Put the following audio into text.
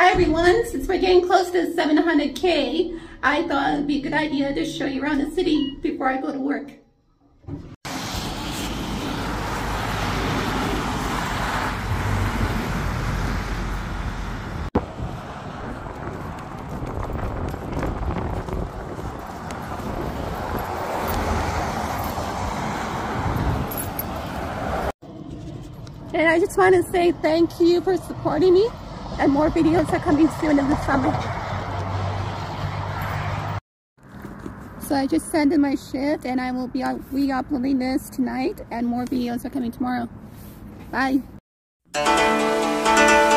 Hi everyone, since we're getting close to 700K, I thought it'd be a good idea to show you around the city before I go to work. And I just want to say thank you for supporting me, and more videos are coming soon in the summer. So I just ended my shift and I will be re-uploading this tonight, and more videos are coming tomorrow. Bye.